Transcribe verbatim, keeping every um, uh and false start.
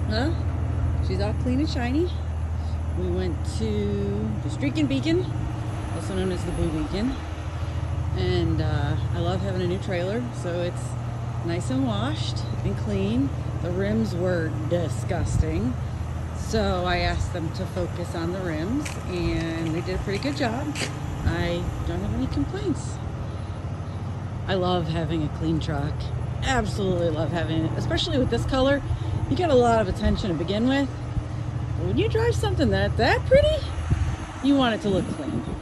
Well, she's all clean and shiny. We went to the Streakin' Beacon, also known as the Blue Beacon. And uh, I love having a new trailer, so it's nice and washed and clean. The rims were disgusting, so I asked them to focus on the rims, and they did a pretty good job. I don't have any complaints. I love having a clean truck. Absolutely love having it, especially with this color. You get a lot of attention to begin with. But when you drive something that that pretty, you want it to look clean.